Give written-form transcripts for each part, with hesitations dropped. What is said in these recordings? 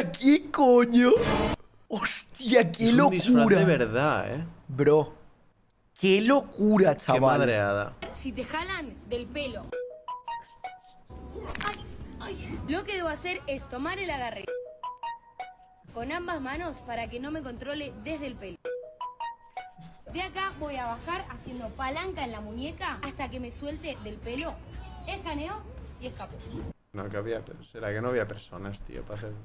Hostia, ¿qué coño? Hostia, qué Es un disfraz locura. de verdad, Bro. Qué locura, Qué chaval. madreada. Si te jalan del pelo. Ay, ay. Lo que debo hacer es tomar el agarre con ambas manos para que no me controle desde el pelo. De acá voy a bajar haciendo palanca en la muñeca hasta que me suelte del pelo. Escaneo y escapo. No, que había... ¿Será que no había personas, tío, para hacer...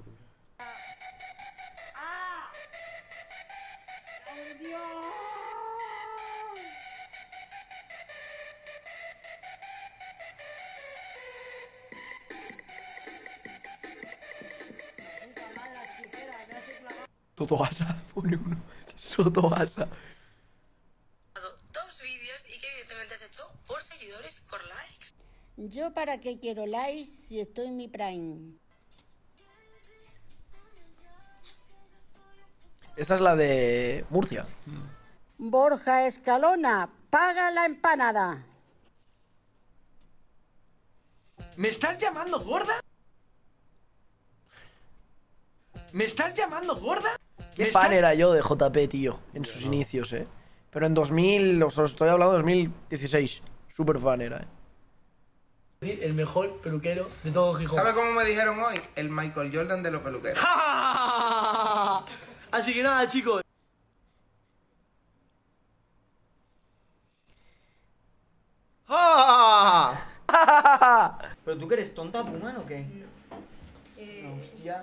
Sotoasa, pone uno. Sotoasa. Dos vídeos y que evidentemente has hecho por seguidores y por likes. ¿Yo para qué quiero likes si estoy en mi prime? Esta es la de Murcia. Borja Escalona, paga la empanada. ¿Me estás llamando gorda? ¿Me estás llamando gorda? Qué fan era yo de JP, tío, en sus inicios, Pero en 2000, os estoy hablando de 2016. Súper fan era, El mejor peluquero de todo Gijón. ¿Sabe cómo me dijeron hoy? El Michael Jordan de los peluqueros. Así que nada, chicos. ¿Pero tú que eres tonta, Puman, o qué? No. Hostia.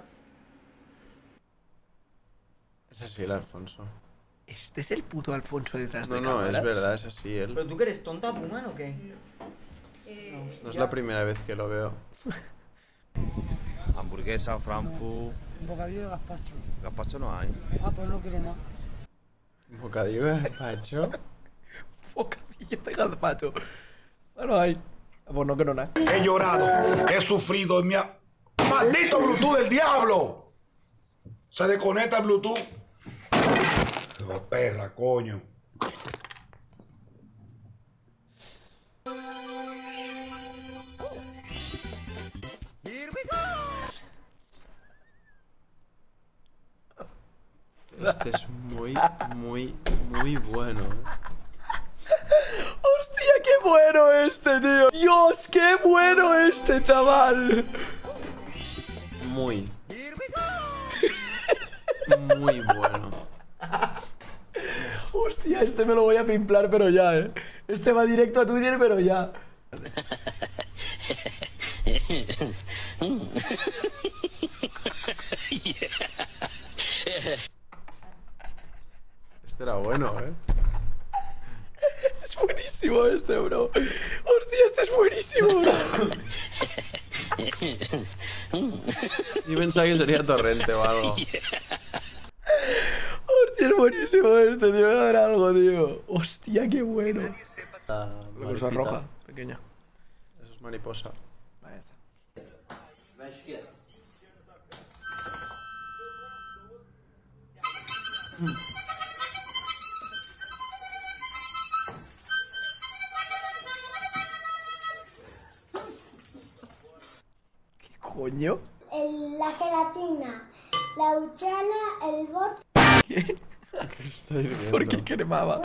Es así el Alfonso. Este es el puto Alfonso detrás No, de no, cámara. es verdad, es así él. ¿Pero tú que eres tonta, Puman, o qué? No es la primera vez que lo veo. Hamburguesa, Frankfurt. Un bocadillo de gazpacho. Gazpacho no hay. Ah, pues no quiero nada. Bocadillo de gazpacho. Bocadillo de gazpacho. Bueno, hay. Pues no quiero nada. He llorado, he sufrido en mi... ¡Maldito Bluetooth del diablo! Se desconecta el Bluetooth. Oh, perra, coño. Este es muy, muy, muy bueno, ¡Hostia, qué bueno este, tío! ¡Dios, qué bueno este, chaval! Muy. Muy bueno. Hostia, este me lo voy a pimplar, pero ya, Este va directo a Twitter, pero ya. Este era bueno, Es buenísimo este, bro. Hostia, este es buenísimo, bro. Yo pensaba que sería Torrente o algo. Hostia, es buenísimo este, tío. Voy a dar algo, tío. Hostia, qué bueno. La La cosa roja, pequeña. Eso es mariposa. Ahí está. ¿Qué coño? La gelatina, la uchala, el bot. ¿Qué? ¿Qué estoy viendo? ¿Por qué cremaba?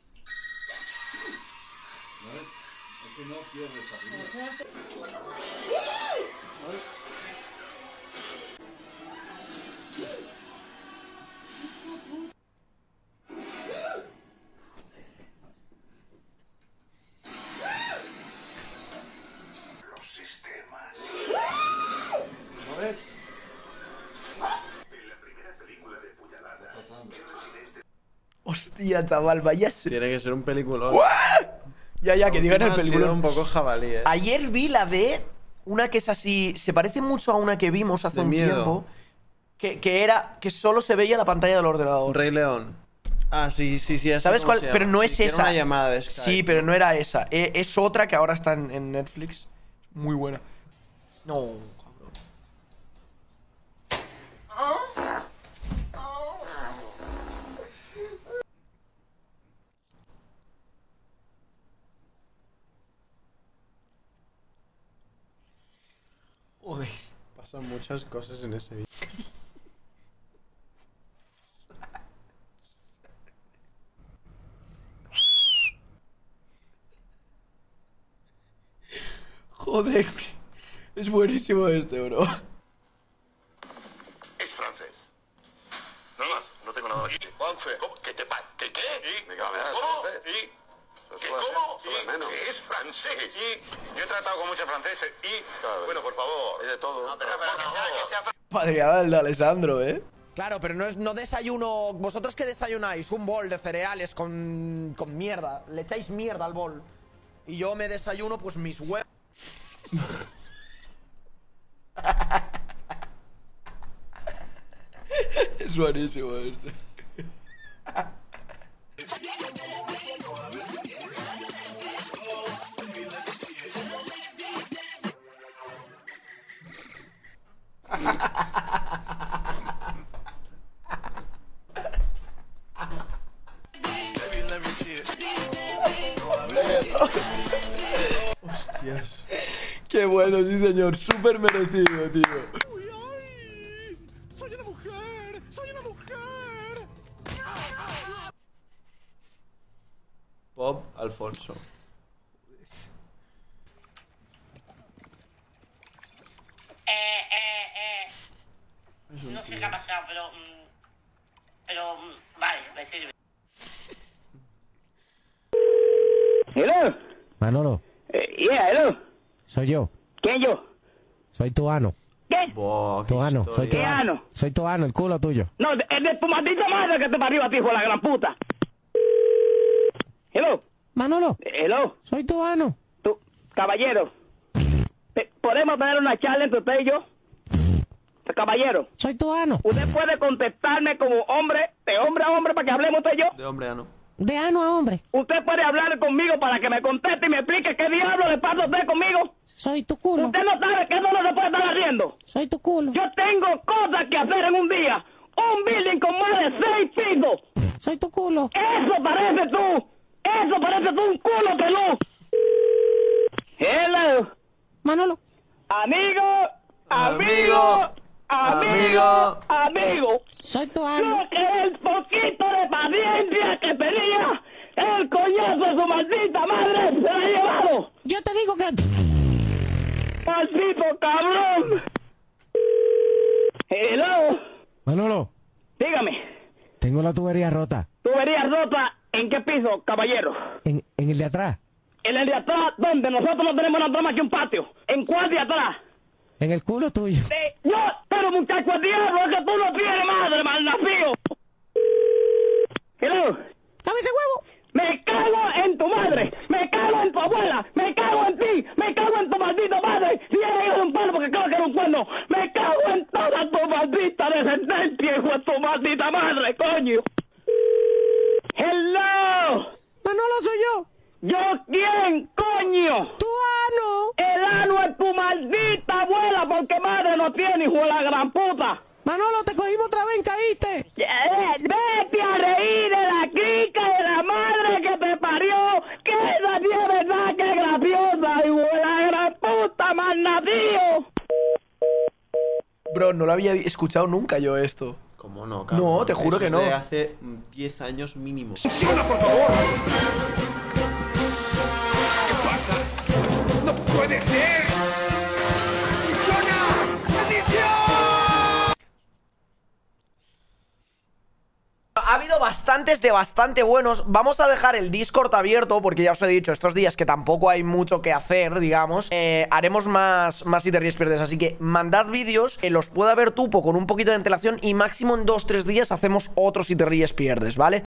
Hostia, chaval, vaya... Tiene que ser un peliculón. Ya, que digan el película. Un poco jabalí, Ayer vi la de una que es así. Se parece mucho a una que vimos hace un tiempo. Que era. Que solo se veía la pantalla del ordenador. Rey León. Ah, sí. ¿Sabes cuál? Pero no es esa. Era una llamada de Skype. Sí, pero no era esa. Es otra que ahora está en Netflix. Muy buena. No, cabrón. Joder. Pasan muchas cosas en ese vídeo. Joder. Es buenísimo este, bro. Es francés. Nada más, no tengo nada aquí. Juanfe. ¿Qué te pasa? ¿Qué? ¿Cómo? ¿Cómo? ¿Qué es francés? Yo he tratado con muchos franceses y... Bueno, por favor. Es de todo. No, pero que sea Padreada el de Alessandro, ¿eh? Claro, pero no desayuno... ¿Vosotros qué desayunáis? Un bol de cereales con mierda. Le echáis mierda al bol. Y yo me desayuno, pues, mis huevos. Es buenísimo este. Hostias. Qué bueno, sí señor. Súper merecido, tío. ¡Soy una mujer! ¡Soy una mujer! Pop Alfonso. No sé qué ha pasado, pero vale, me sirve. Hello. Manolo. Yeah, hello. Soy yo. ¿Quién yo? Soy tu ano. ¿Qué? Tu ano. Soy tu ¿Qué ano. ano? Soy tu ano, el culo tuyo. No, es de tu maldita madre que te parió a ti, hijo de la gran puta. Hello. Manolo. Hello. Soy tu ano. Tú, caballero. ¿Podemos tener una charla entre usted y yo? Caballero. Soy tu ano. ¿Usted puede contestarme como hombre, de hombre a hombre, para que hablemos usted y yo? De hombre a no. De ano a hombre. ¿Usted puede hablar conmigo para que me conteste y me explique qué diablo le pasa a usted conmigo? Soy tu culo. ¿Usted no sabe que eso no se puede estar haciendo? Soy tu culo. Yo tengo cosas que hacer en un día. Un building con más de 6 pisos. Soy tu culo. Eso parece tú. Eso parece tú un culo peludo. Hello. Manolo. Amigo. Amigo. Soy tu ano. Lo que el poquito de paciencia que tenía, el coñazo de su maldita madre se la ha llevado. Yo te digo que... ¡Maldito cabrón! Hello. Manolo. Dígame. Tengo la tubería rota. ¿Tubería rota en qué piso, caballero? En el de atrás. ¿En el de atrás? ¿Dónde? Nosotros no tenemos nada más que un patio. ¿En cuál de atrás? En el culo tuyo. No, pero muchacho, el diablo, es que tú no tienes madre, malnacido. Hello. ¡Dame ese huevo! Me cago en tu madre, me cago en tu abuela, me cago en ti, me cago en tu maldita madre. Si eres hijo de un palo porque creo que era un cuerno, me cago en toda tu maldita descendencia, hijo de tu maldita madre, coño. Hello. Manolo, soy yo. ¿Yo quién, coño? Tu ano. El ano es tu maldita abuela porque madre no tiene, hijo de la gran puta. Manolo, te cogimos otra vez, caíste. Vete a reír de la crica de la madre que te parió. Que esa sí es verdad que es graciosa, hijo de la gran puta, malnacido. Bro, no lo había escuchado nunca yo esto. ¿Cómo no, cabrón? No, te juro Eso que es no. de hace 10 años mínimo. ¡Síguela, por favor! ¿Qué pasa? ¡No puede ser! ¡Funciona! ¡Maldición! Ha habido bastantes de bastante buenos. Vamos a dejar el Discord abierto porque ya os he dicho estos días que tampoco hay mucho que hacer, digamos. Haremos más Si Te Ríes Pierdes, así que mandad vídeos que los pueda ver Tupo con un poquito de antelación y máximo en 2-3 días hacemos otro Si Te Ríes Pierdes, ¿vale?